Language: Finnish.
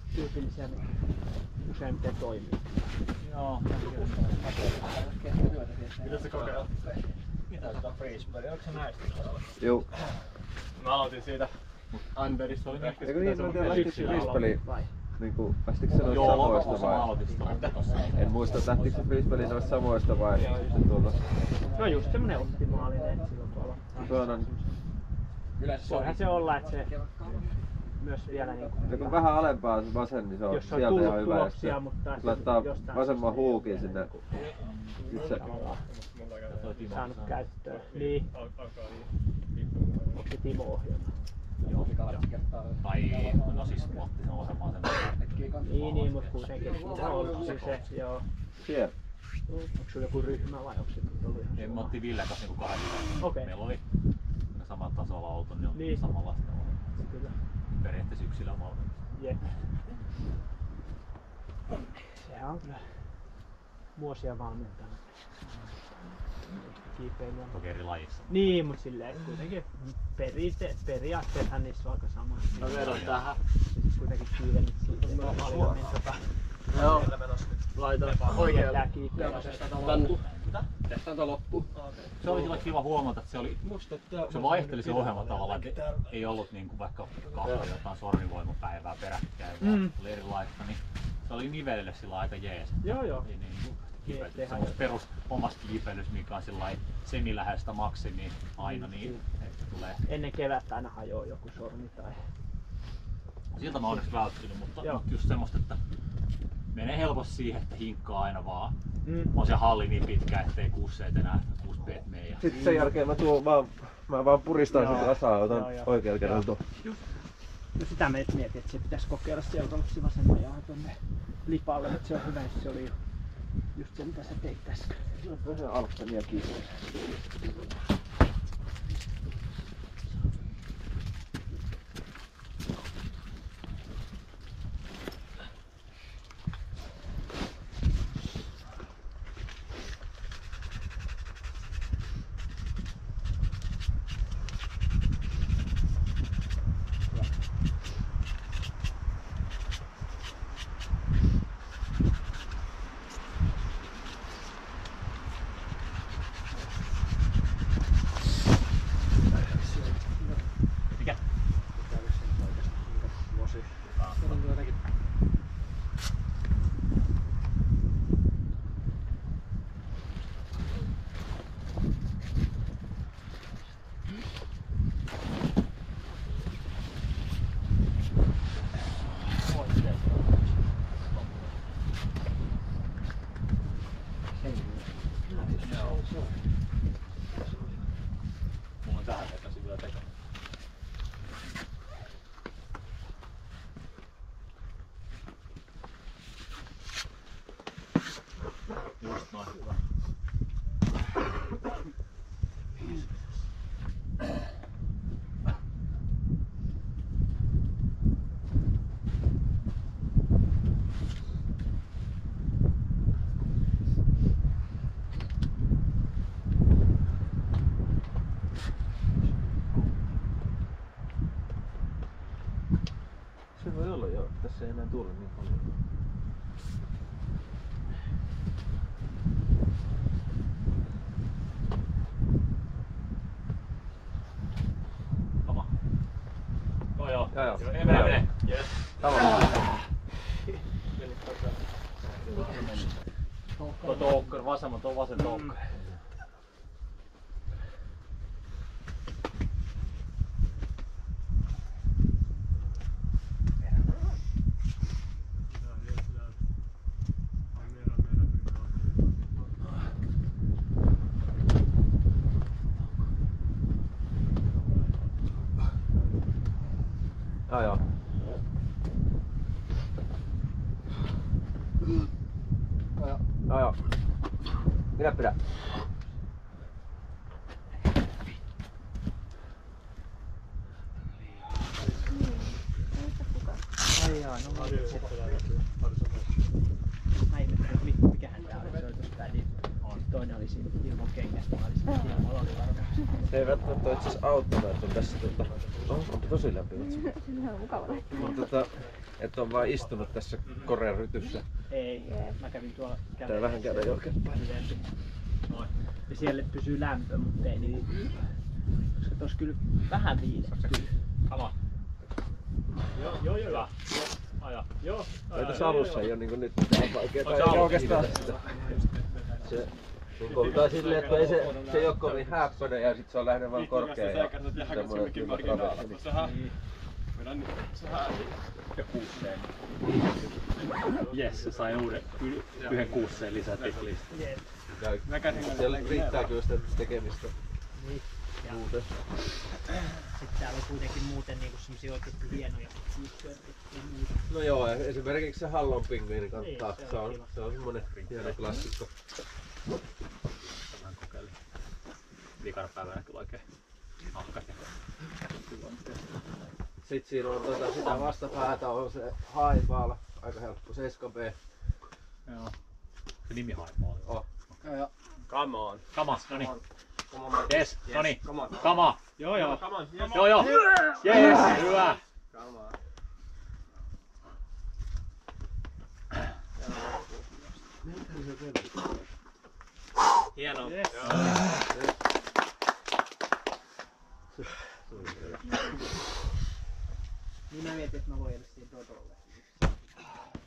tyypillisiä, mitkä useimmiten toimii. Joo. Mitä se kokeilla? Mitä sitä Frispel? Onko se näistä? Joo. Mä aloitin siitä, mutta Anderista oli ehkä eikö niin, mä en tiedä lähtikö se Frispeli, niinku, lähtikö se noista samoista vai? En muista, että lähtikö se Frispeli noista samoista vai sitten tuolta? Se on just semmonen optimaalinen, että silloin kun aloittaa. Voihan se olla, että se myös vielä niinku... Ja kun vähän alempaa se vasen, niin se on sieltä ihan hyvä. Jos se laittaa vasemman huukin sinne, sit se... Saanut käyttöön. Niin. Onko se Timo-ohjelma? Joo. Tai no siis otti sen osamaan sen. Niin, mutta kuitenkin se on ollut se, joo. Siellä. Onko sulla joku ryhmä vai onko se ollut ihan... Ei, me otti Ville kanssa niinku 8. Okei. Meillä oli samalla tasolla oltu, niin niin. Samanlaista. Kyllä. Periaatteessa yksilön valmennus. Jep. Sehän on kyllä vuosia valmentanut. Kiipeilijä. Toki eri lajissa. Niin, mutta silleen kuitenkin periaatteethan niissä on aika sama. No vedon tähän. Siis kuitenkin kiivennyt siitä paljon, niin joo. Laita oikein. Tää kiipeillä. Testaan tää loppu. Se oli kyllä kiva huomata, että se vaihteli se ohjelma tavallaan, että ei ollut niinku vaikka kahta jotain sormivoimapäivää peräkkäin, vaan oli erilaista, niin se oli nivelille sillä aika jees. Joo. Semmoista perus omasta kiipeilys, mikä on sillä semiläheistä maksimia aina, niin tulee. Ennen kevättä aina hajoaa joku sormi tai... Siltä mä oon onneksi välttynyt, mutta just semmoista, että menee helposti siihen, että hinkkaa aina vaan. On se halli niin pitkä, ettei kuusseet enää 6 peet mene. Sitten sen jälkeen mä vaan puristan sitä rasaa, otan oikealla kerralla tuon. No sitä me mietin, että se pitäisi kokeilla seuraavaksi vasemman jahan tonne lipalle, mutta se on hyvä, jos se oli just se mitä sä teit äsken. Se on vähän alksamia kiinni. Mulla on tähän vetäisi vielä teko. Just noin hyvä. Se voi olla joo, tässä ei enää tule niin paljon. Sama. Joo. Mene. Yes. Tuo toukkari, vasemman, tuo vasen toukkari. Joo. Joo. Pidä. Ai jaa, no mä mikähän tää on, se on tossa päin. On. toinen oli siinä ilman kengästä, mä olin siinä ilman oli varmaan. Se ei välttämättä ole itse asiassa auttanut, että on tässä on tosi lämpi. Se on mukava lähteä. Että on vaan istunut tässä Korean rytyssä. Ei, mä kävin tuolla Tää vähän käydä jolkeenpäin. Ja siellä pysyy lämpö, mutta ei niin. Koska tossa kyllä vähän viilettyy. Sama. Joo. Aja. Joo. Ei tässä alussa ei oo niinku nyt mitään vaikeeta. Ei oikeastaan se tai silleen, että ei se ei oo kovin häppönen ja sit se on lähinnä vaan korkea ja semmoinen hyvä traversi. Ja 6C. Jes, sain yhden 6C lisätiklistä. Siellä riittää kyllä sitä tekemistä. Niin. Muuten. Sitten täällä on kuitenkin muuten niinku semmosia oikeesti hienoja t-shirtit. No joo, esimerkiksi se Hallon pingviini kannattaa. Se on semmonen hieno klassikko. Vähän kokeilin. Vikana päivänä kyllä oikein ahkas. Sitten siinä on sitä vastapäätä on se Haipaala, aika helppo 7B. Joo. Se nimi Haipaala. Oh. Joo. Come on. Kama, noni. Yes, noni. Come on. Kama. Joo. Come on. Joo. Yes, hyvä. Come on. Hieno. Yes. Niin mä mietin, että mä voin olla siinä Dodolle.